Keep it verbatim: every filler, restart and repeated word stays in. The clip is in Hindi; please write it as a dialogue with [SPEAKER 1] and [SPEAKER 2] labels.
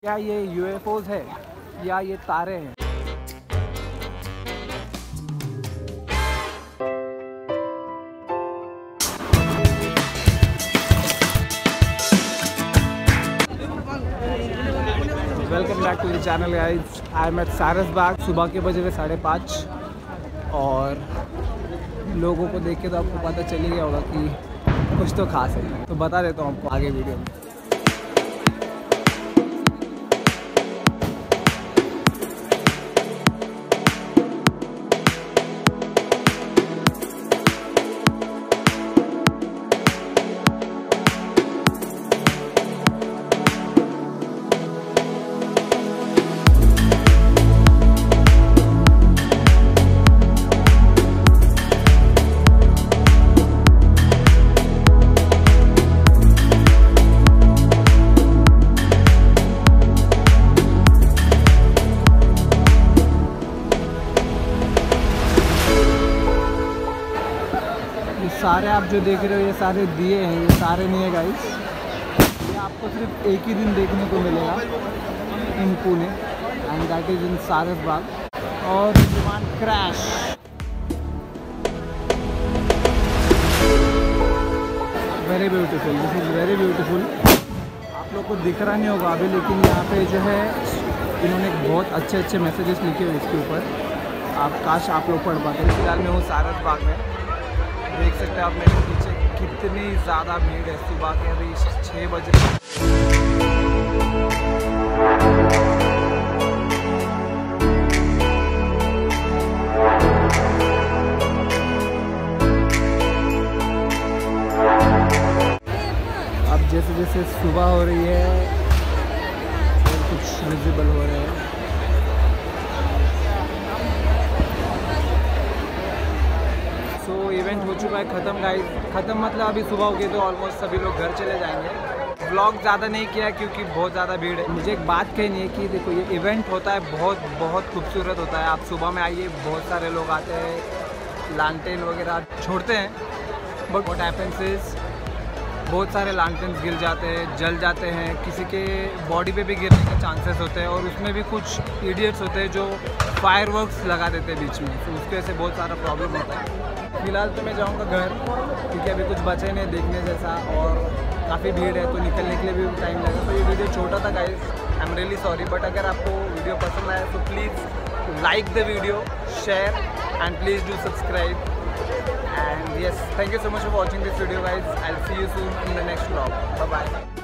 [SPEAKER 1] क्या ये यूएफओज है या ये तारे हैं? Welcome back to the channel guys. I am at Saras Baug. सुबह के बजे हुए साढ़े पाँच और लोगों को देख के तो आपको पता चल ही गया होगा कि कुछ तो खास है, तो बता देता हूँ आपको आगे वीडियो में। सारे आप जो देख रहे हो ये सारे दिए हैं, ये सारे नहीं है गाइस। ये आपको सिर्फ एक ही दिन देखने को मिलेगा in Pune and that is in Saras Baug. और विमान crash, very beautiful, this is very beautiful. आप लोग को दिख रहा नहीं होगा अभी, लेकिन यहाँ पे जो है इन्होंने बहुत अच्छे अच्छे मैसेजेस लिखे हुए इसके ऊपर। आप काश आप लोग पढ़ पाते। फिलहाल मैं हूँ सारस बाग में, देख सकते हैं आप मेरे पीछे कितनी ज़्यादा भीड़ है। सुबह के अभी छः बज रहे हैं। अब जैसे जैसे सुबह हो रही है और कुछ विजिबल हो रहे हैं। तो इवेंट हो चुका है ख़त्म गाइस। ख़त्म मतलब अभी सुबह हो गई तो ऑलमोस्ट सभी लोग घर चले जाएंगे। व्लॉग ज़्यादा नहीं किया क्योंकि बहुत ज़्यादा भीड़ है। मुझे एक बात कहनी है कि देखो ये इवेंट होता है बहुत बहुत खूबसूरत होता है। आप सुबह में आइए, बहुत सारे लोग आते हैं, लालटेन वगैरह छोड़ते हैं, बट व्हाट हैपेंस इज बहुत सारे लालटेन्स गिर जाते हैं, जल जाते हैं, किसी के बॉडी पे भी गिरने के चांसेस होते हैं। और उसमें भी कुछ इडियट्स होते हैं जो फायरवर्क्स लगा देते हैं बीच में, तो उसके वजह से बहुत सारा प्रॉब्लम होता है। फिलहाल तो मैं जाऊंगा घर क्योंकि अभी कुछ बचे नहीं देखने जैसा और काफ़ी भीड़ है, तो निकलने के लिए भी टाइम लगेगा। तो ये वीडियो छोटा था guys, I am really sorry. But अगर आपको वीडियो पसंद आया तो please like the video, share and please do subscribe. And yes, thank you so much for watching this video guys. I'll see you soon in the next vlog. Bye bye.